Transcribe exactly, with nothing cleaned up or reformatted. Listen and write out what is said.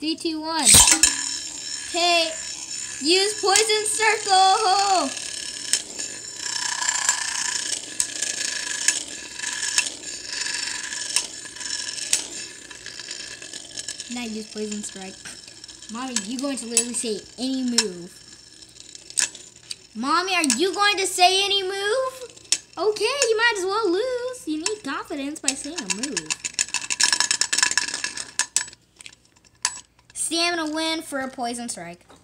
Three, two, one. Okay. Use poison circle. Now use poison strike. Mommy, you going to literally say any move? Mommy, are you going to say any move? Okay, you might as well lose. You need confidence by saying a move. Stamina win for a poison strike.